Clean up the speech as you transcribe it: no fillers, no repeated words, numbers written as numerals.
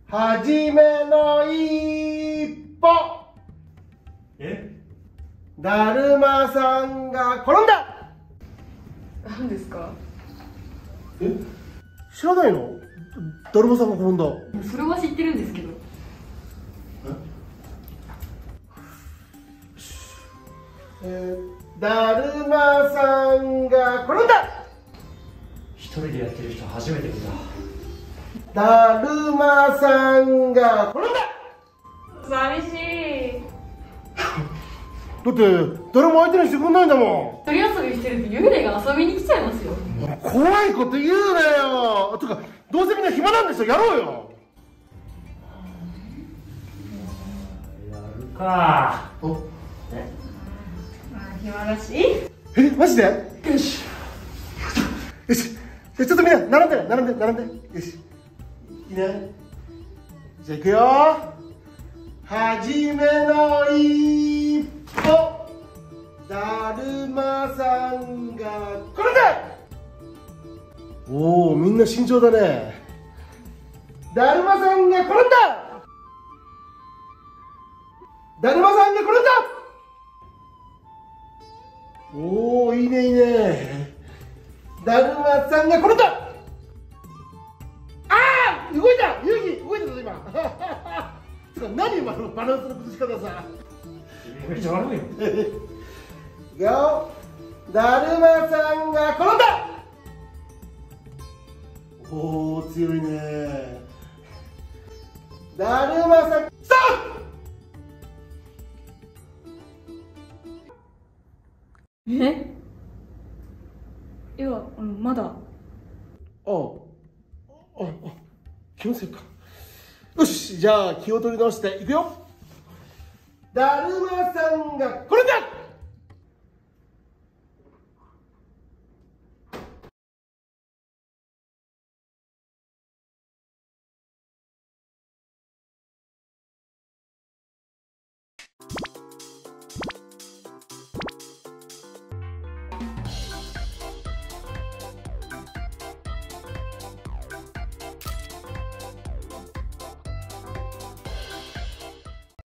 はじめの一歩。だるまさんが転んだ。 何ですか？ 知らないの？だるまさんが転んだ。 それは知ってるんですけど。 だるまさんが転んだ。 一人でやってる人初めて見た。 だるまさんが転んだ。 寂しい。 だって誰も相手にしてくんないんだも一人遊びしてると幽霊が遊びに来ちゃいますよ。 ん。怖いこと言うなよ。とかどうせみんな暇なんでしょ。やろうよ。 やるか。 お、 暇だし。 マジで？よしよし。じゃあちょっとみんな並んで並んで並んで。よし、いいね。じゃあいくよ。はじめの一歩。だるまさんが転んだ。おお、みんな慎重だね。だるまさんが転んだ。だるまさんが転んだ。おお、いいねいいね。だるまさんが転んだ。ああ、動いた。ユウキ動いたぞ今。つか何今のバランスの崩し方さ。 めっちゃ悪いよ。 いくよ。だるまさんが転んだ。おお、強いね。だるまさんストップ。 いや、まだ。 気のせいか。よし、じゃあ気を取り直していくよ。だるまさんが転んだ。